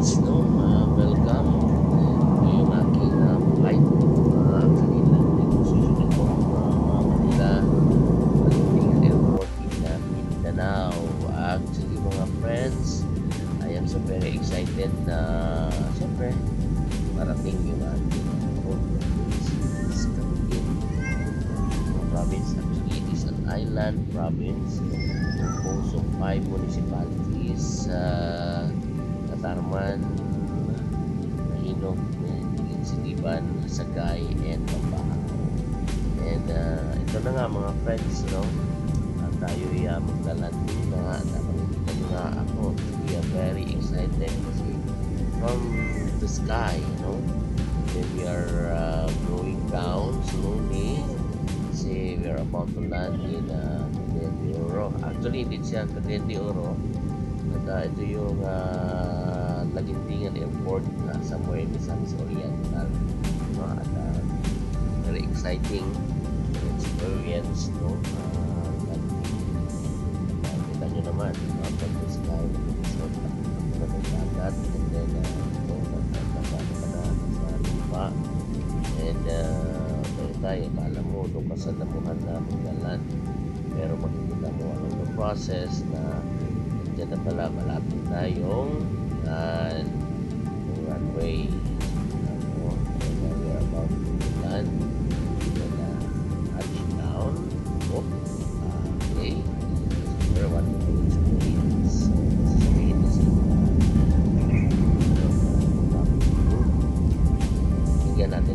friends, no? Welcome to yung aking flight. Kanina nagsusunod ko Manila Pagdating airport in Mindanao. Actually mga friends, I am so very excited na siyempre parating yung ating Camiguin province. Actually it is an island province composed of 5 municipalities. Katarman, Mahinog, Siliban, Sagay, and Pampahan. And ito na nga mga friends, no? Tayo'y maglalanding na nga. Nakikita nyo nga ako. We are very excited kasi from the sky, no? Then we are going down slowly kasi we are about to land in Cagayan de Oro. Actually, hindi siya Cagayan de Oro. Ito yung Lagintingan Airport somewhere in Misamis Oriental, no? At very exciting experience, no? Kita nyo naman from the sky, so dagat, and then nagdagat na sa lupa, and tayo kala mo doon ka sa damuhan na magdalan, pero makikita mo along the process na dyan na pala malapit tayong runway, and we are about to land and touch down. Okay, where what is tingnan natin.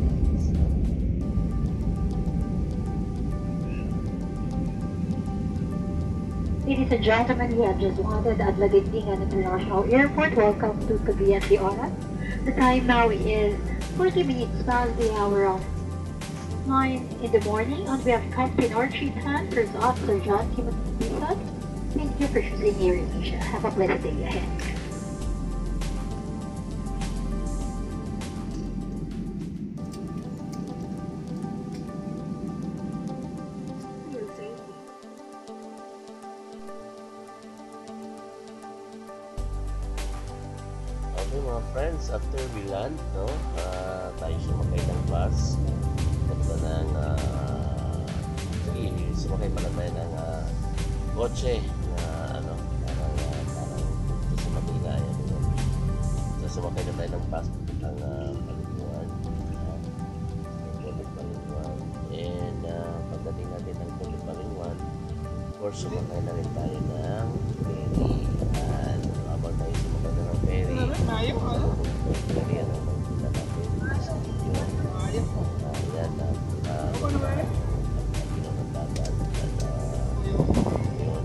Ladies and gentlemen, we have just landed at Lagintingan International Airport. Welcome to Cagayan de Oro. The time now is 40 minutes past the hour of 9 in the morning. On behalf of Captain Archie Tan, First Officer John Camiguin, thank you for choosing Air Asia. Have a blessed day ahead. Okay mga friends, after we land, no, tayo sumakay ng bus. Punta ng sumakay pala tayo ng kotse na parang dito sa Manila yan, no? So sumakay na tayo ng bus ng Paliguan, Paliguan, and pagdating natin ng Paliguan, of course sumakay na rin tayo ng ferry. And habang tayo sumakay na ng ferry, ferry yan ang makikita natin sa video. Yan ang ng dagat at yun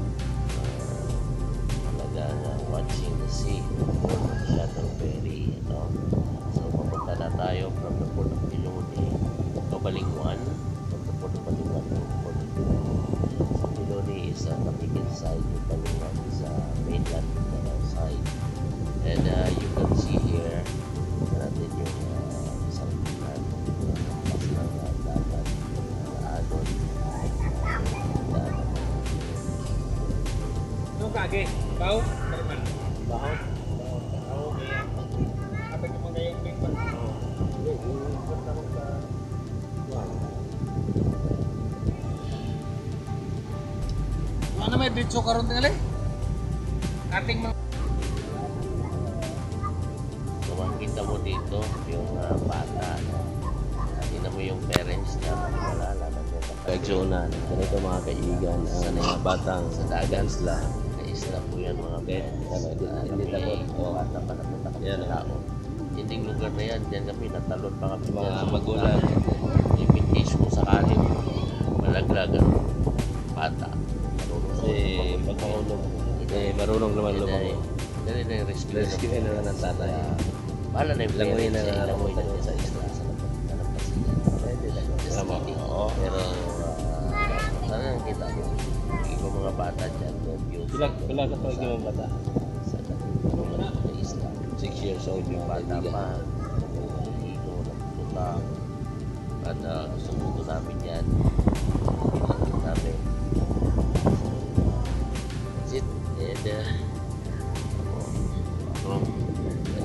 talagang watching the sea, shuttle ferry, no? So papunta na tayo from the port of Piloni to Balingwan. From the port of Balingwan to port of Piloni. So Piloni is Camiguin side, yung Balingwan is mainland Mindanao side. And you can see here natin yung isang pinan pas ng dagat adon nung kage bau bagaimana bau kaya apa yung mga yung big pan ano may dito karon tingali ating mga makikita mo dito yung bata, tingnan mo yung parents niya, malala na kagsunan. Ganito mga kaibigan ang mga batang sa dagat sila. Sa isla po yan mga friends. Hindi takot o bata pa napunta kami sa tao. Hindi lugar na yan, dyan kami natalon pa kami mga magulang. Imitis mo sakali malaglag ang bata, marunong naman lumangoy. Dali na yung rescue na naman ng tatay. Bahala na yung langoy na langoy na sa isla sa Lampasigan. Pero sana kita mo yung mga bata dyan, pila ka pa yung bata sa isla. 6 years old yung bata pa, ito nagpunta at gusto namin yan, pinagin namin. That's it. And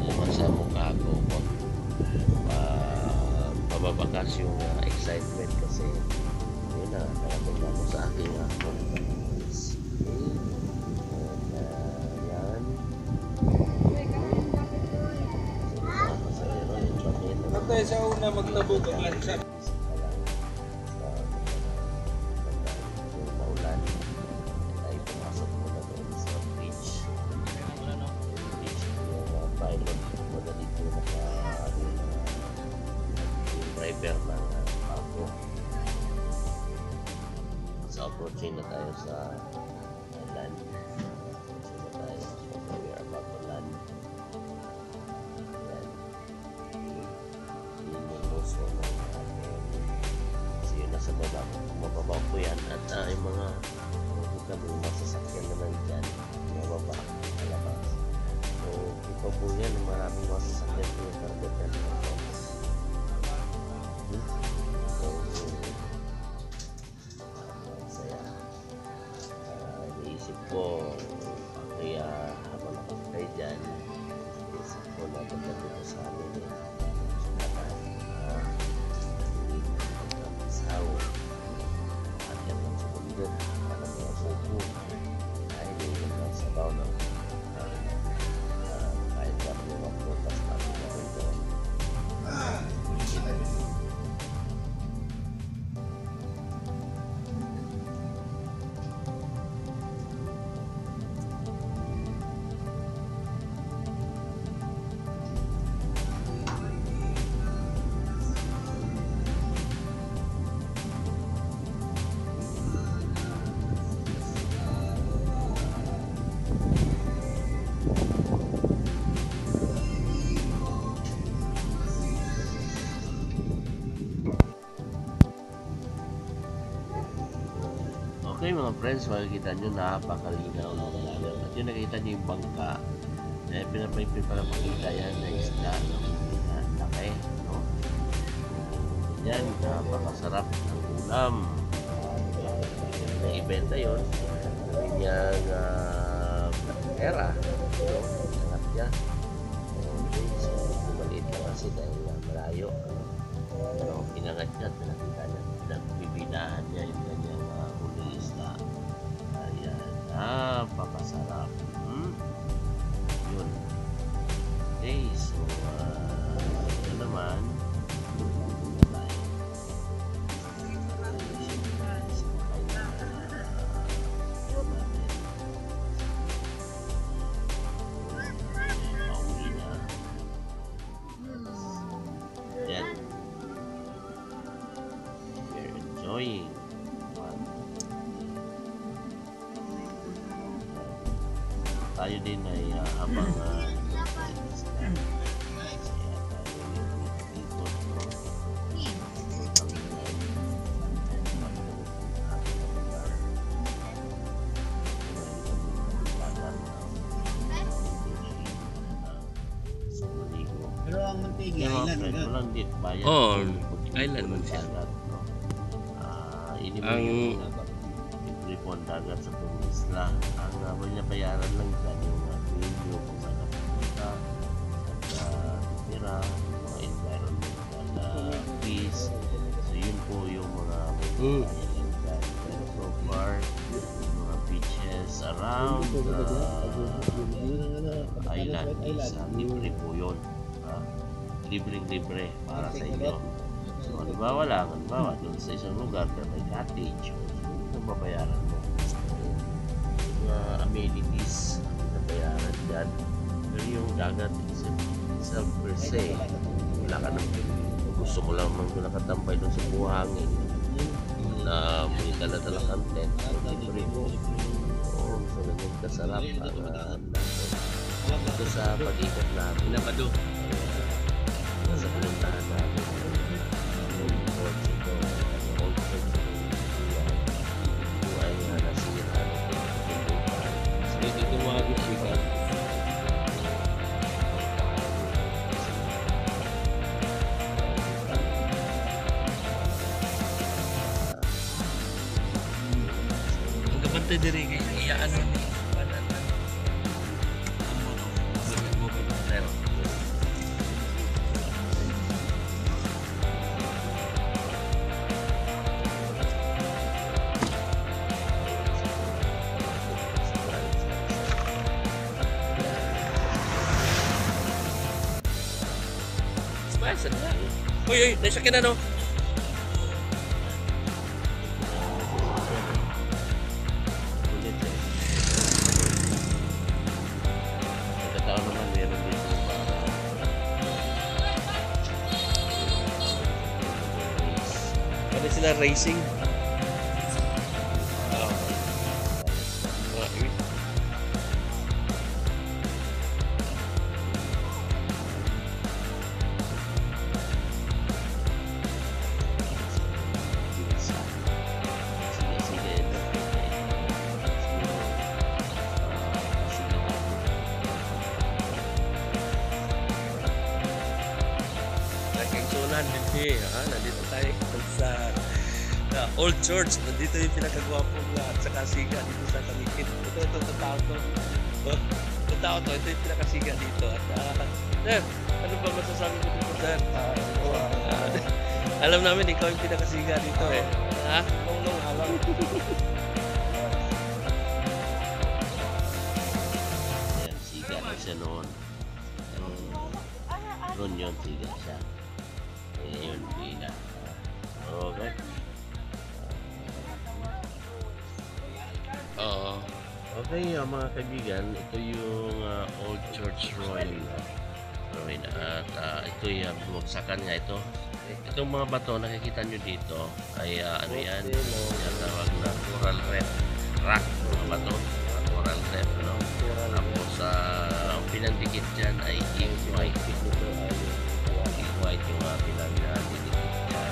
nababakas yung excitement kasi yun na, narating na ako sa aking conference. Yan. Patay sa una magtabog ang lansa. Maulan ay pumasok mo na doon sa beach. Yung pilot mo na dito yung driver ng barko. So approaching na tayo sa land. Approaching na tayo. So we are about to land. Yan. Yun yung puso ng kasi yun nasa baba. Mababaw po yan. At yung mga kami masasakyan naman dyan. Mababa. Malabas. So ito po yan. Maraming masasakyan po yung target yan. Saya. Iniisip ko kaya habang nakapagay dyan, iniisip ko na pagdating sa amin hindi magkapisaw at yan ang segundo para mga buko ay hindi magkasabaw ng kahit kami mga prutas natin na rin doon. Okay mga friends, makikita nyo napakalinaw ng ilalim. At yun nakikita nyo yung bangka. Pinapaypin para makita yan na isda na laki. No? Yan, napakasarap ng ulam. May ibenta yun. Gawin niyang era. No? Sangat niya. Okay, so maliit lang kasi dahil malayo. Pero pinangat niya at nakita niya. Nagbibinahan niya yung kanyang isla. Ayan, napakasarap. Yun. Okay, so ito naman pauwi na. Yan. We're enjoying. Tayo din ay habang Pero ang Muntingi Island walang dit bayan. Oh, island man siya. Ini mo yung libre po ang dagat sa itong isla. Ang bayaran lang dyan yung video kung saan napunta, saan titira, mga environmental fees. So yun po yung mga bayaran lang dyan. Pero so far, mga beaches around island is libre po yun. Libreng-libre para sa inyo. So halimbawa lang, doon sa isang lugar na may cottage, so babayaran mo. Amenities ang nabayaran dyan. Pero yung dagat itself per se, wala ka nang gusto mo lang nakatambay doon sa buhangin na may dala-dala kang tent, libre mo. So naging kasarap ang ito sa pag-ikot namin. Pinapado. Sa pinuntahan namin yung port ito, old port ito ay nasira So ito tumawagin siya. Ang kapantay diri kay iyaan mo ni sadya. Uy, nasakyan na no? Ulit eh. Pagkataon naman meron dito Ano sila racing? Oo. Nandito tayo sa Old Church. Nandito yung pinakagwapong at saka siga dito sa Camiguin. Ito tao to. Ito tao to. Ito yung pinakasiga dito. At sir, ano ba masasabi ko dito, sir? Alam namin ikaw yung pinakasiga dito eh. Ha? Alam. Yan, siga na siya noon. Noon yun, siga siya. Yun, bina. Okay. Oo. Okay, mga kaibigan, ito yung Old Church Ruin. At ito yung bumagsakan nga ito. Itong mga bato nakikita nyo dito ay ano yan, yung tawag na coral reef rock, mga bato, coral reef, no? Tapos ang pinandikit dyan ay ink white. Ink white yung pinandikit dyan.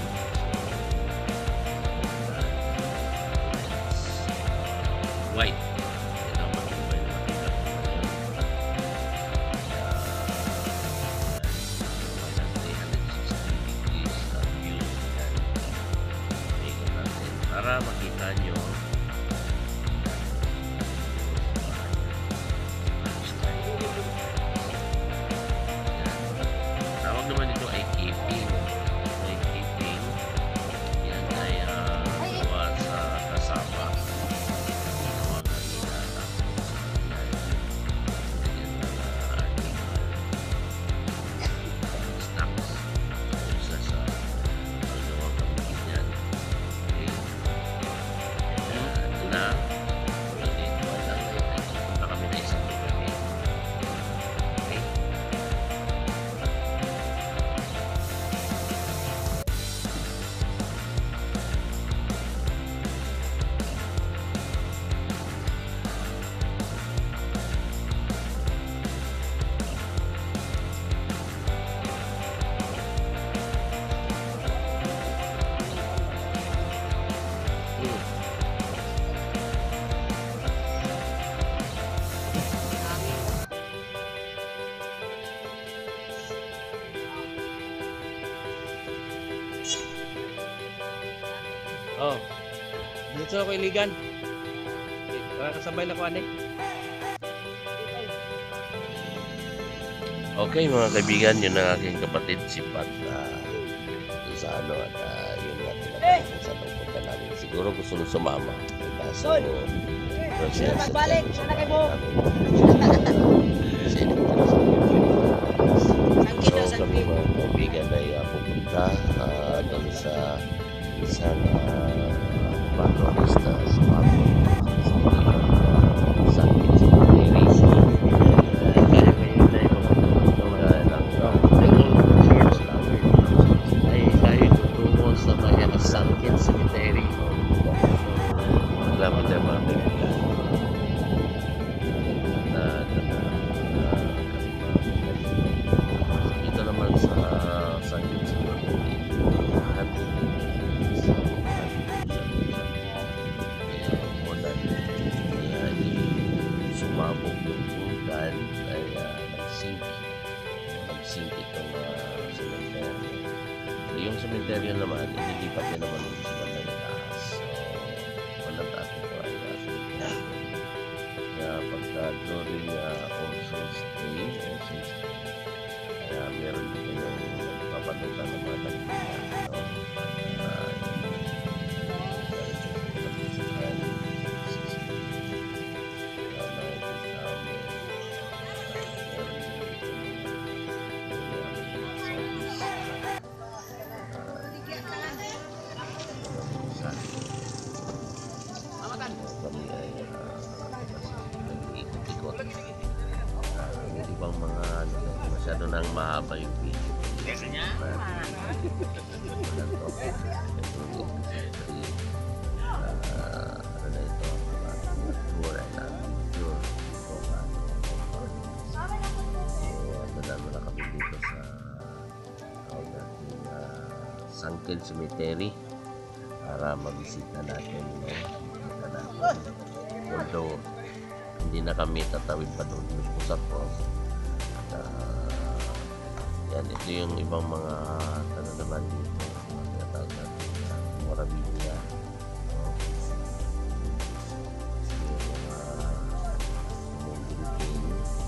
White. Ito ang matibay na makita ko ngayon. May na 360 degrees view. Ikot natin para makita nyo. Tawag naman ito ay keeping. Ay keeping. Yan ay gawa sa kasama. Oh. Dito ako iligan. Para kasabay na ko ani. Okay mga kaibigan, yun ang aking kapatid si Pat sa ano at yun nga tinatawag sa pagpunta namin. Siguro gusto nung sumama. Kaso siya Magbalik, sana kayo mo. So kami mga kaibigan ay pupunta doon sa isang patrolista sa Pagod sa Camiguin. Kaya ngayon ay pupunta ng church lang ay tayo tutungo sa may Sangkin Cemetery. Malapit na mga kaibigan. Dito naman sa Sangkin Cemetery. Sumabog yung vulkan ay nagsink itong cemetery. So, yung cemetery naman, inilipat niya naman sa bandang itaas. So, walang dati ko ay kaya pagka during All Souls Day, kaya meron dito yung nagpapatunta ng mga tagpila. masyado nang mahaba yung video. Ano na ito? Tour and Advnture. Nadalo na kami dito sa Sangkil Cemetery para mabisita natin, although hindi na kami tatawid pa doon sa cross. At yan, ito yung ibang mga naman dito, mga tinatawag natin Morabilia, yung mga building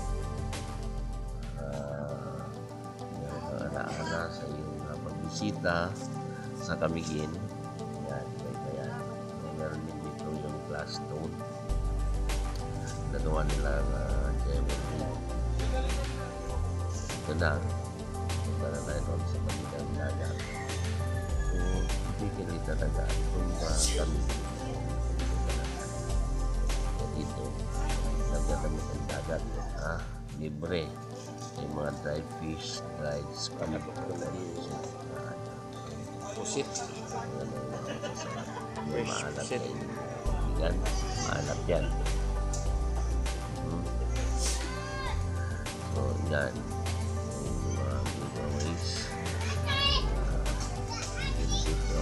para alaala sa iyong pagbisita sa Camiguin. Yan, kaya meron din dito yung glass stone nagawa nila Gemini. Ito na para na ito sa pagkakang dagat. So hindi talaga itong kami dito nagdadamit ang dagat, libre yung mga dried fish, dried spam, Pusit. maalat yan, maalat yan. So yan yung mga giveaways dito.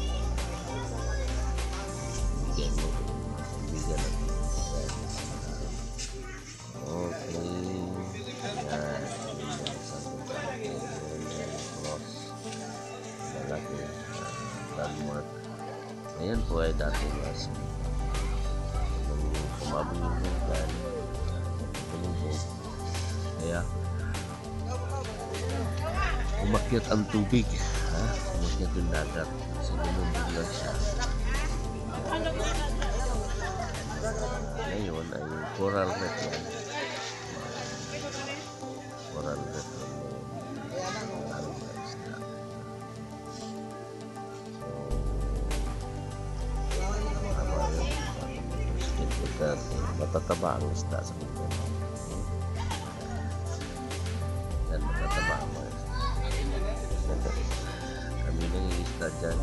Bigyan mo bigyan natin yan. Okay, yan cross malaki landmark. Ayan po ay dating last week nung sumabog yung vulkan, tulubog, kaya umakyat ang tubig, umakyat yung dagat kasi lumubog lang siya. Ngayon ay coral reef yan, coral reef matataba ang isda sa mundo. Yan, matataba ang mga isda. Kami nangingisda dyan.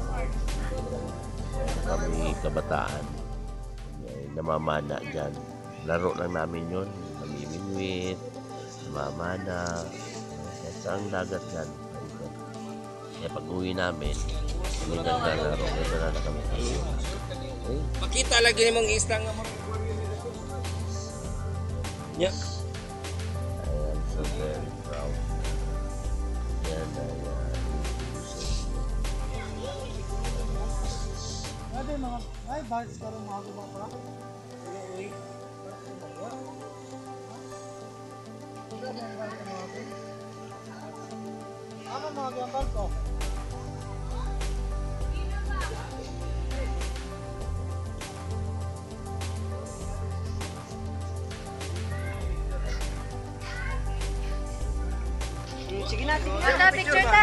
Kami kabataan. Namamana dyan. Laro lang namin yun. Namimingwit, namamana. Sa ang dagat dyan. Kaya pag uwi namin, kami naglalaro. Ito na kami. Okay? Makita lagi ni mong isda nga mga. Yeah. I am so very proud. Yan ay Ada mga, ay, bahit sekarang mga gumang pala. Uy. Ano mga gambal ko? Sige na, picture ta.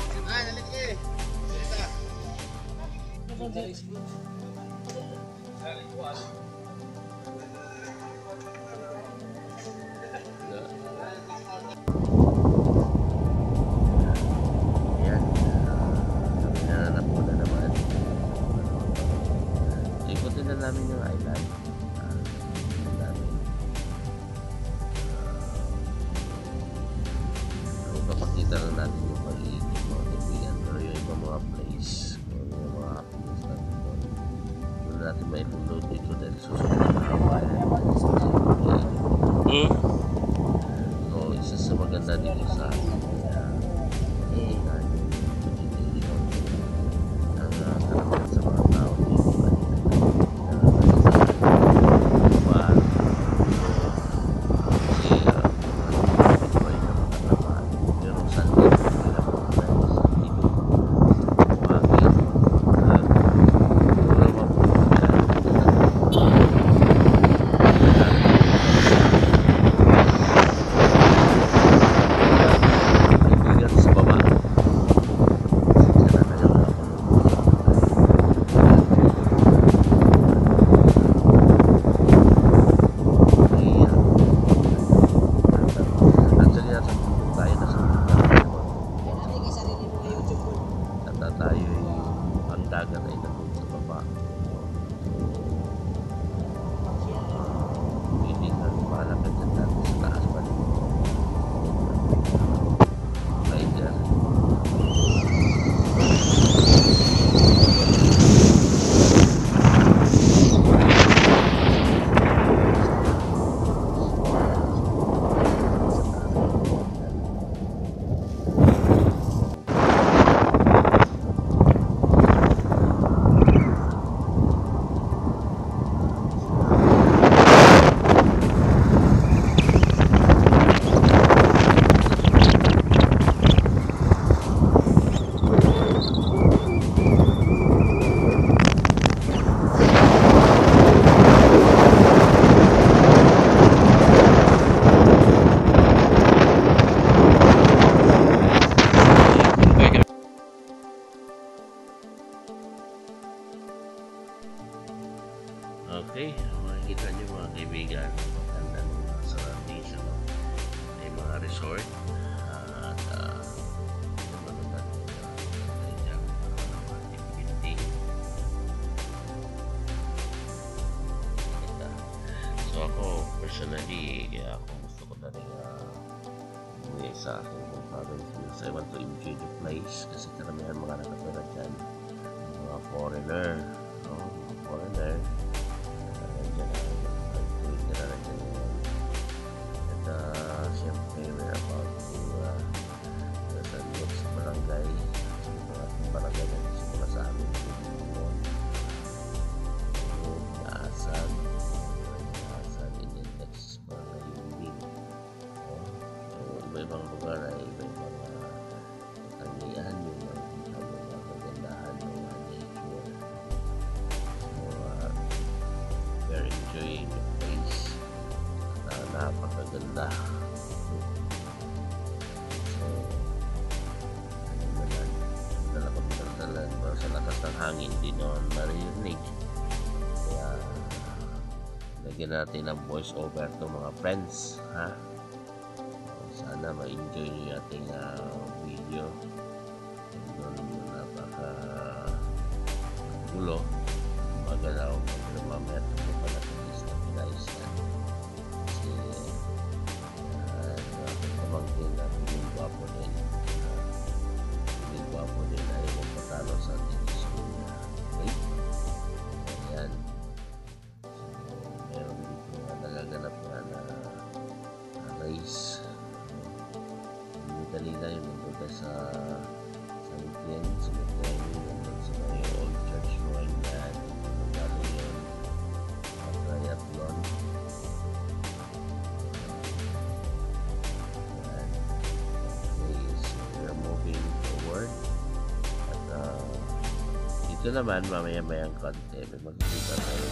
yan. Kami nananap na naman. Ikutin na namin yung island. Papakita na natin yung pag-iikot mga kaibigan, pero yung ibang mga place, yung mga happenings natin doon, doon natin may upload dito dahil susunod na kawain. So isa sa maganda resort. At naman naman kanya activity. So ako personally, kaya ako gusto ko na rin umuwi sa aking province because I want to enjoy the place kasi karamihan mga nakatira dyan mga foreigner, no? Mga foreigner dyan na nagtuwid na dyan ngayon. At siyempre we're about to sa next barangay, mga barangay na simula sa amin Naasan in the next barangay yung iba-ibang lugar ay iba-ibang katangian yung mga kagandahan ng mga nature. So we're enjoying the place na napakaganda. So ano naman dala ko dalan para sa lakas ng hangin di naman maririnig, kaya lagyan natin ang voice over to mga friends, ha? Sana ma-enjoy nyo yung ating video. Doon napaka gulo magalaw mamaya ito pa natin stabilize yan kasi aking pamangkin na piling gwapo din ayaw mong patalo sa ating school niya. Okay? Ayan, so meron dito na nagaganap na race. Kanina yung nandun sa weekend, nandun sa may old church ruin yan, nandun yun, triathlon. Okay, so we're moving forward. At dito naman, mamaya-mayang konti, may magkita tayo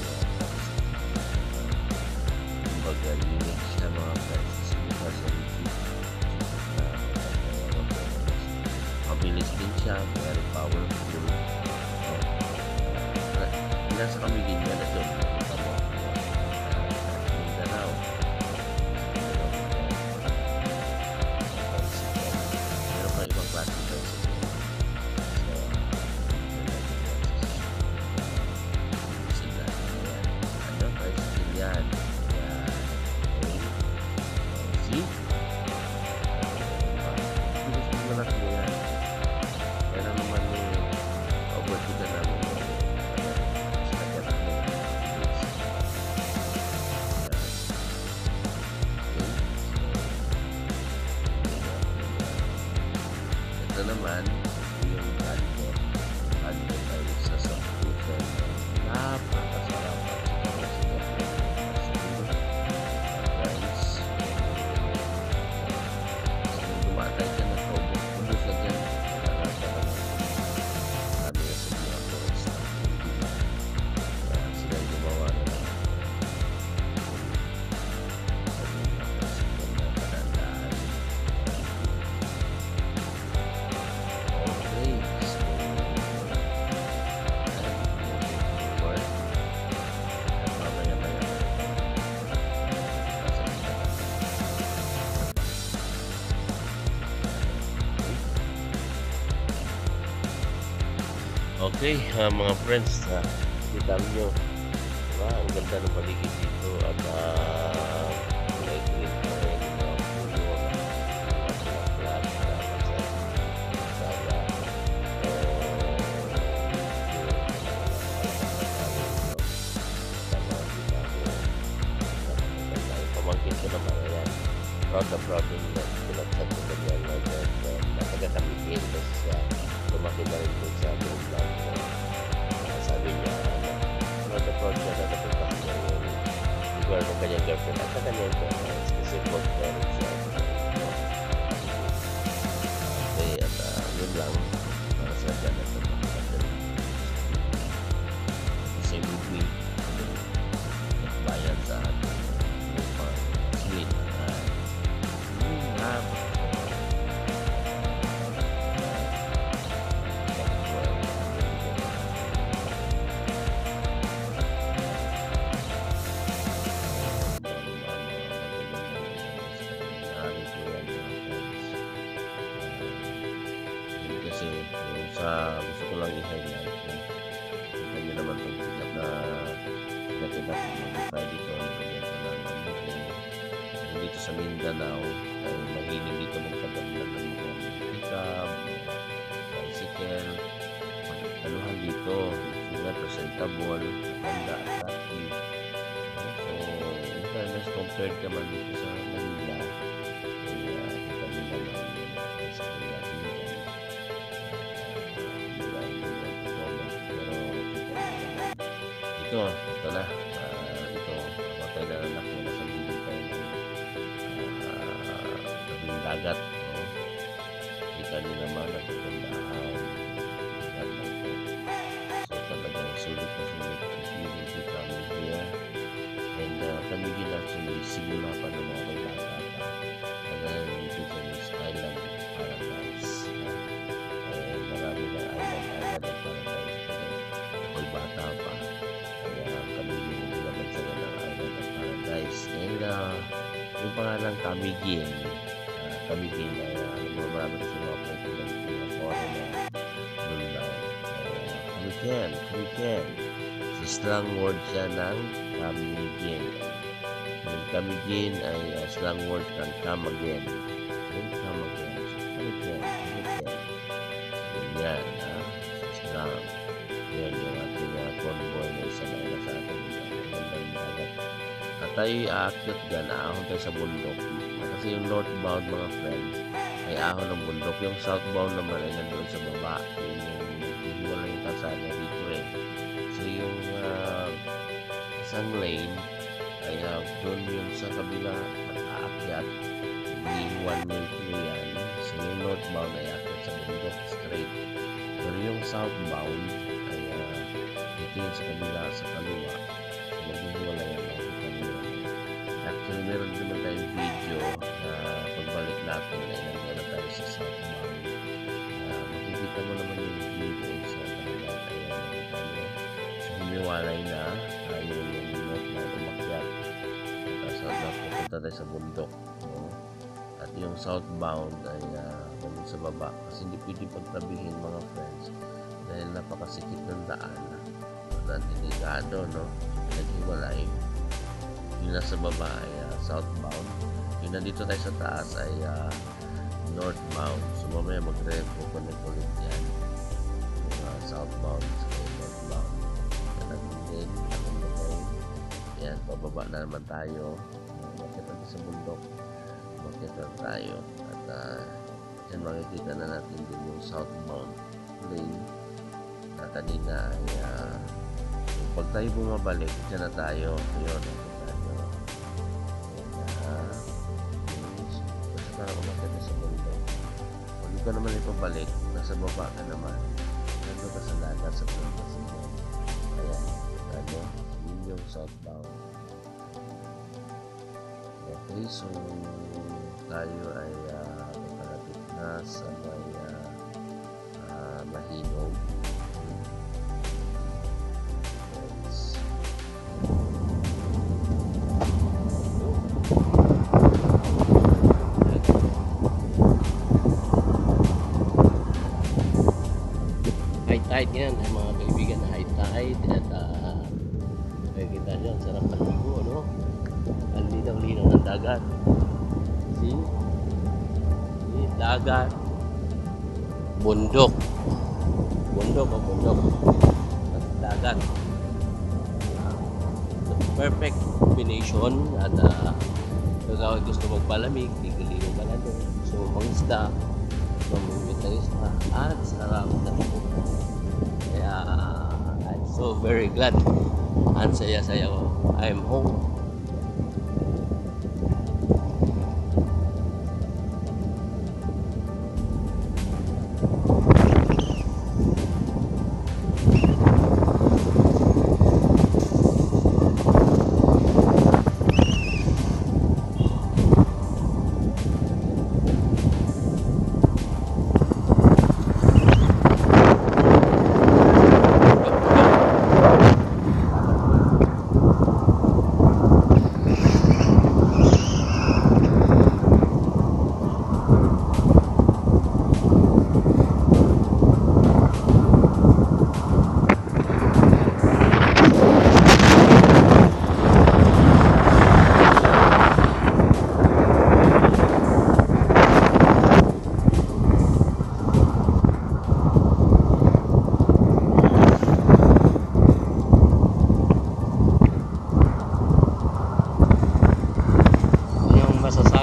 kumbaga unique siya mga friends kasi sa YouTube. Mabilis din siya, very powerful. Nasa Camiguin na doon. Kita mo. Mindanao. Meron pa ibang klase ng bicycle. So, sila. Ano? Bicycle yan. Okay. See? Bilis mo malaki mo yan. Kaya naman overtigan namin sa kanya namin. Ito naman yung bando ay sa subscription. Napakasarap at guys, dumatay ka na ubos na dyan. Okay, mga friends, kita nyo, diba? Ang ganda ng paligid dito at may green pa rin yung mga puno, mga flat, sana pamangkin ko naman, ayan, proud na pinagchat ko ganyan nataga Camiguin kasi lumaki na rin sa amin lang. Sabi niya, proud siya na napuntahan niya yung lugar ng kanyang girlfriend at sa kanyang parents kasi both parents siya. Okay, at yun lang para sa dyan at natin. Same with me, nagbayan sa ating upang sweet. gusto ko lang i-highlight. Kita nyo naman itong sikat na modify dito. Dito sa Mindanao ay mahilig dito magpaganda ng mga pickup, bicycle, anuhan dito, sila presentable, maganda, attractive. So, in fairness, compared naman dito sa Manila, ay kita nyo naman sa natin dyan. Pero ito na, ito, patay na anak mo na sa bibig tayo ng dagat. Kita nyo naman at ipundahan. So talagang sulit na sulit if you will be coming here. And Camiguin actually simula pa ng mga bata pa. And then ito is Island Paradise. And marami na Island Paradise. Ako'y bata pa. Kaya Camiguin yung binabansagan ng Island Paradise. And yung pangalang Camiguin. Camiguin ay marami kasi mga popular na foreigner doon daw. Camiguin. So slang word siya ng Camiguin. Yung Camiguin ay slang word ng come again. Yung come again. Camiguin. Yan, so slang. Yan yung ating convoy na isa na sa ating dagat. At tayo'y aakyat dyan, aahon tayo sa bundok. Kasi yung northbound mga friends ay ahon ng bundok. Yung southbound naman ay nandoon sa baba. Yung wala yung kalsada dito eh. So yung isang lane ay doon yung sa kabila at aakyat. Yung one way through yan. So yung northbound ay aakyat sa bundok straight. Pero yung southbound ay dito yung sa kabila sa kaliwa. So maghihiwala yan lang. Actually, meron naman tayong video na pagbalik natin na ilang na tayo sa southbound. Makikita mo naman yung video sa kanilang kaya so humiwalay na tayo yung north na umakyat. Tapos napupunta tayo sa bundok. At yung southbound ay naman sa baba. Kasi hindi pwede pagtabihin mga friends dahil napakasikip ng daan. At delikado, no? Naghiwalay. Yung nasa baba ay southbound. Yung nandito tayo sa taas ay northbound. So mamaya magre-connect ulit yan. Yung southbound sa northbound. Yan din. Yan, pababa na naman tayo. Makita tayo sa bundok. Makita tayo. At yan makikita na natin din yung southbound lane. Na kanina ay pag tayo bumabalik, dyan na tayo. Ayun. Para umakit sa mundo. Pag ka naman ipabalik, nasa baba ka naman. Nandun ka sa dagat sa pagkas mo. Ayan, yun yung southbound. Okay, so tayo ay palapit na sa may Mahinog. Tide yan mga kaibigan, high tide at makikita nyo, ang sarap maligo, no? Ang linaw-linaw ng dagat. See? Dagat, bundok at dagat. The perfect combination. At kung gusto magpalamig, tigilin ka na doon. Gusto mong pangisda, mamimit ng isda, at sarap na ito. Kaya I'm so very glad. Ang saya-saya ko. I'm home.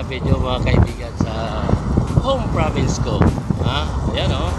video mga kaibigan sa home province ko. Ha? Ayan o.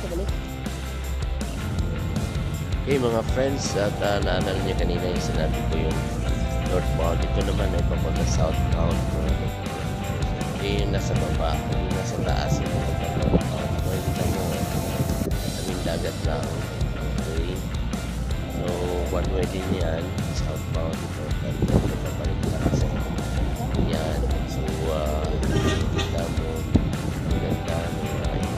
Okay mga friends, at naalala niyo kanina yung sinabi ko yung northbound. Ito naman ay papunta southbound. Yung nasa baba, yung nasa taas yung papunta northbound. Makikita mo, kaming dagat lang. Okay. So, one way din yan, southbound ito. Pero papalik na kasi. Yan. So, kita mo, ang ganda ng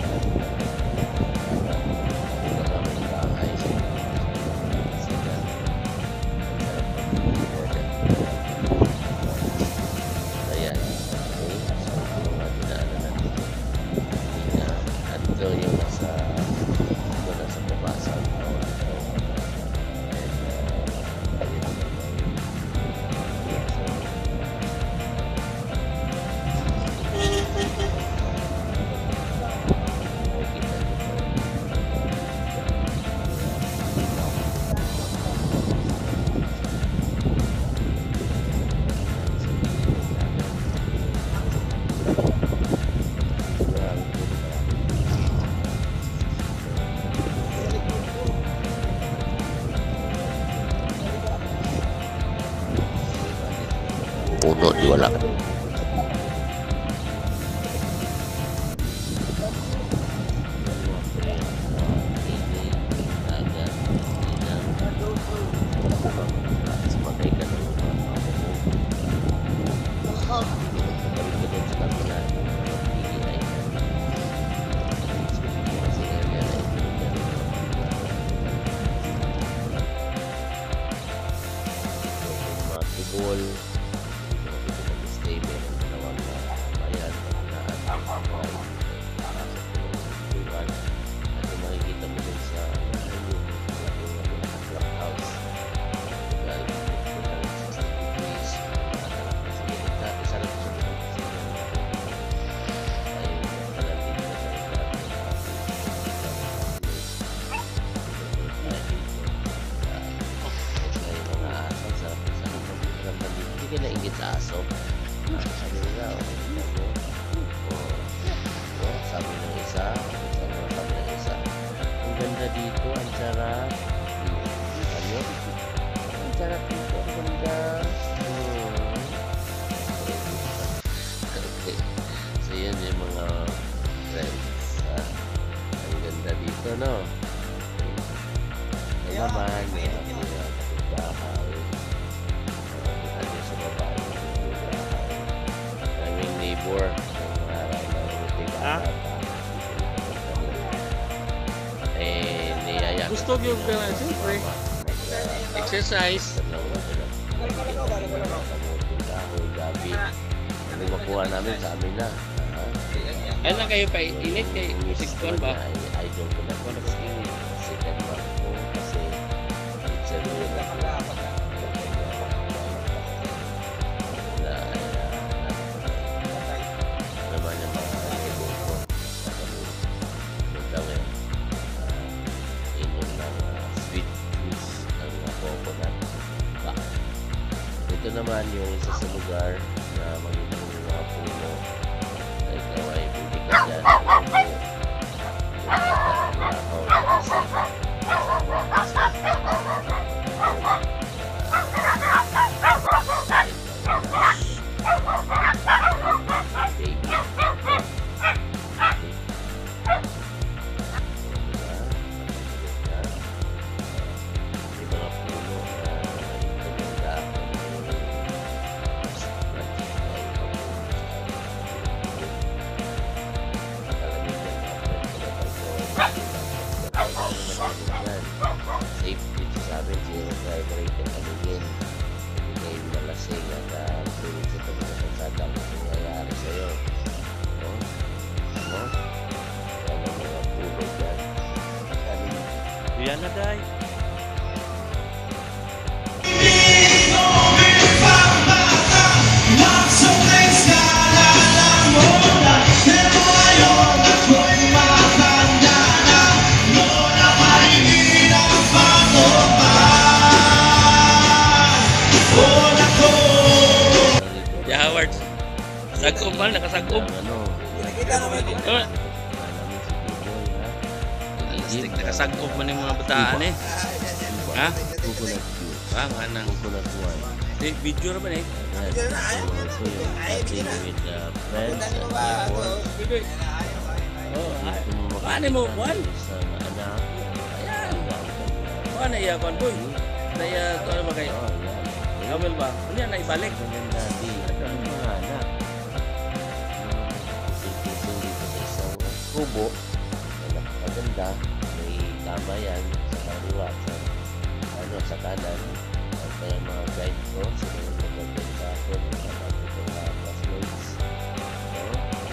puno di wala. Hindi nainggit sa aso. Sabi nila, sabi ng isa, sabi ng isa. Ang ganda dito, ang sarap. Ano? Ang sarap dito, ang ganda. Okay. So yan yung mga friends. Ang ganda dito, no? Ito naman, kapitbahay. Neighbor niyaya Gusto nyo ba siyempre exercise? Gabi ano makuha namin sa amin na Ano na kayo pa init kay music ko ba? Idol ko na ko second month ko kasi it's a real ito naman yung isa sa lugar na makita mo yung mga puno na ikaw ay bibig ka dyan safe dito sa amin, zero crime rate ang Camiguin. Hindi kayo malasing at tulog sa tabi na kalsada ang nangyayari sa'yo. No? No? Yan ang mga pulo dyan. Yan na day. Sagom man, nakasagom. Ano? Nakita naman ito. Namin si Kuboy, ha? plastic nakasagop man yung mga bataan eh. Ha? Coconut juice. Nga nang Coconut wine. di video ra man eh. Yan. So yung chatting with friends at neighbors. Bibi. Oh, paano mo buwan? Sa anak. Ayan. Paano iya kon boy? Naya to ano ba kayo? Oh, yan. Kamel ba? Unya na ibalik. Ganyan na di. Ano ang mga anak? Kusing-kusing dito sa isang kubo. Na napakaganda. May kama yan sa kaliwa. Sa kanan. At yung mga guide ko. Sila yung nagagawin sa akin. At itong mga classmates. So,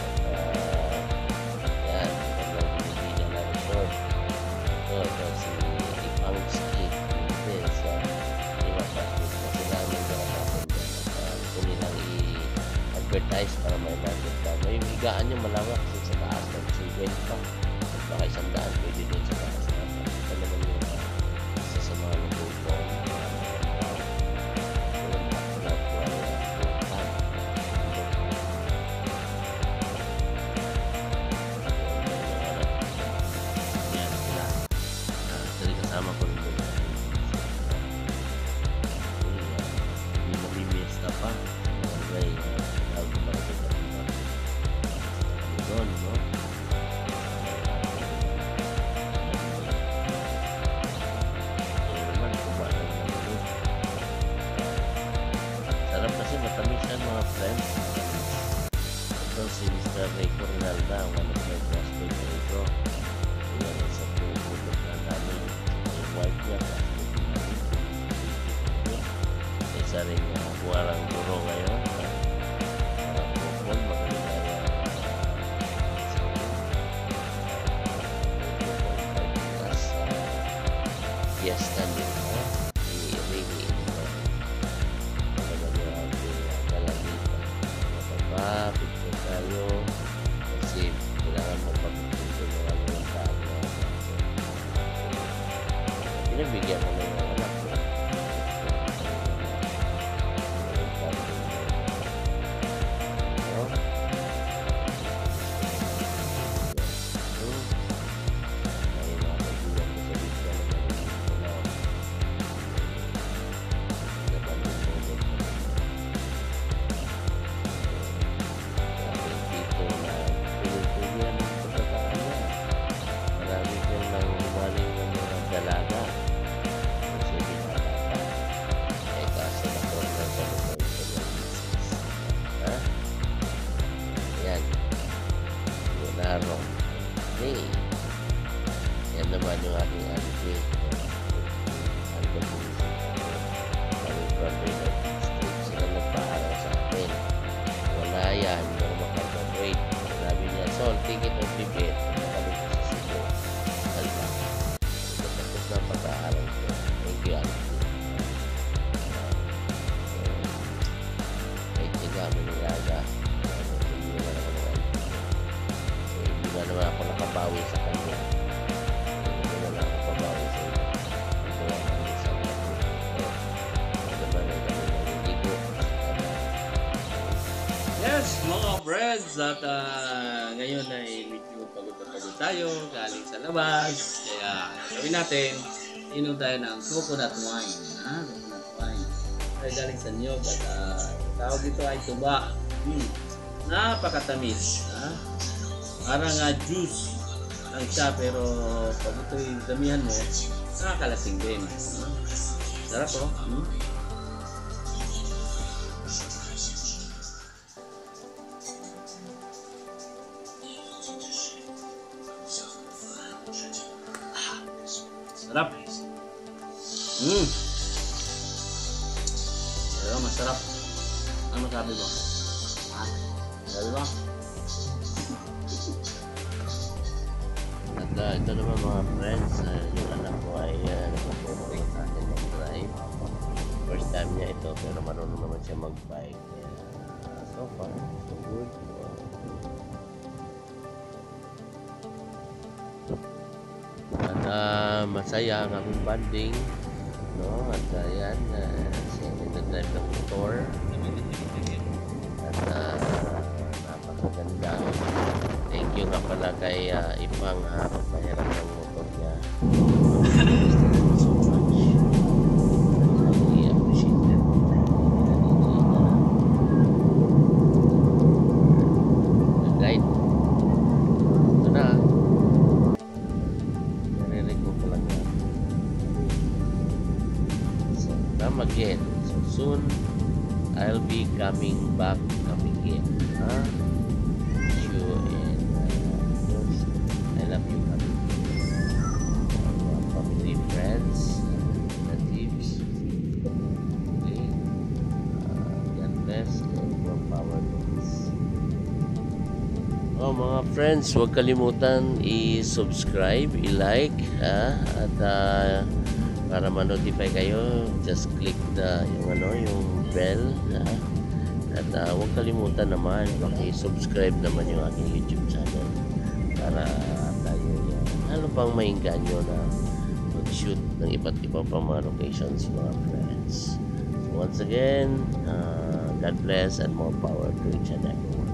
yan. Magandang binibigyan na resort. Ito si Ipangski. Ito sa lima classmates na sila ang nagkakapin dyan. At gusto nilang i-advertise para may market ka. May higaan nyo malawak sa taas. At 50 pa. At baka 100 pwede din sa taas. Ito naman yung isa sa mga lubuton. Kasama ko rin doon. Hindi mamimiss na pa. May tawag ko para sa kanila. Doon, no? Kaya naman, kuba na naman doon. Sarap kasi matamis yan mga friends. Ito si Mr. Rico Rinalda, one of my classmates na ito. Yan ang sa pumuputot na namin. Wife niya isa rin buwarang guro ngayon Popol magaling na fiesta nila i-ringin talaga niya ang kalagita mapapapicture tayo kasi kailangan magpapicture na lang ng tao pinabigyan ko na yung anak ko. Dalaga. Kasi binatata. Eh kaso na corner sa lugar sa mga misis. Ha? Ayan. Lunaro. Hey. Yan naman yung aking auntie. Auntie po si kami from United States. Sila nagpaaral sa akin. Wala yan. Nung makagraduate. Sabi niya, Sol, tingin ang bibit. Nakabit ko sa Cebu. Salba. Na pag-aaral ko. Thank you, Auntie. May tiga, may nilaga. Hindi naman ako ng Auntie. Hindi naman ako nakabawi sa kanya. Hindi naman ako pabawi sa iyo. Ito ang isang natin. Ano naman ay kami naliligo. Yes, mga friends, at ngayon ay medyo pagod tayo galing sa labas. Kaya gawin natin, inom tayo ng coconut wine. Coconut wine. Ay galing sa niyog at tawag dito ay tuba. Napakatamis. Parang juice lang siya pero pag ito'y damihan mo, nakakalasing din. Sarap oh. Sarap. Pero masarap. Ano masabi mo? Sabi mo? At ito naman mga friends, yung anak ko ay nagpapuro sa akin mag-drive. First time niya ito pero marunong naman siya mag-bike. So far, so good. At masaya ang aming banding, no? At yan, siya nag-drive ng motor. At napakaganda. Thank you nga pala kay Ipang pagpahiram ng motor niya. So much. Really appreciate it. The guide. Ito na. Nare-record ko lang yan. So, come again. So soon, I'll be coming back, Camiguin. Huh? You and of course, I love you, Camiguin. Our family, friends, relatives. Okay. God bless and more power to us. Oh, mga friends, huwag kalimutan i-subscribe, i-like, at para ma-notify kayo, just click yung bell, at huwag kalimutan naman paki-subscribe naman yung aking YouTube channel para tayo lalo pang maingganyo na mag-shoot ng iba't ibang pang mga locations, mga friends. So once again, God bless and more power to each and everyone.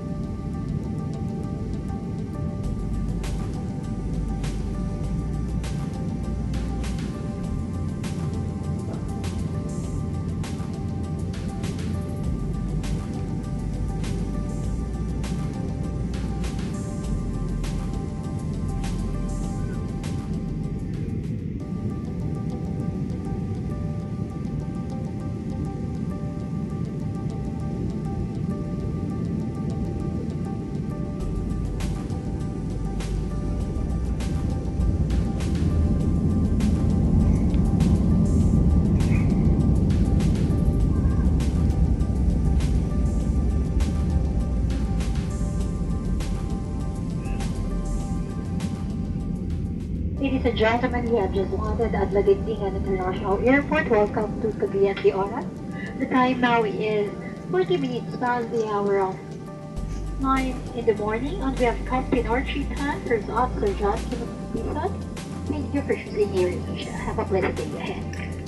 Ladies and gentlemen, we have just landed at Advnture International Airport. Welcome to Camiguin, the Oras. The time now is 40 minutes past the hour of 9 in the morning, and we have Captain Archie Tan, First Officer John Kim. Thank you for choosing Air Asia. Have a pleasant day ahead.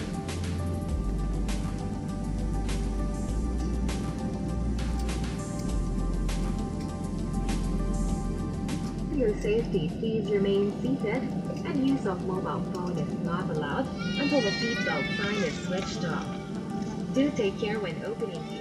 For your safety, please remain seated, and use of mobile phone is not allowed until the seatbelt sign is switched off. Do take care when opening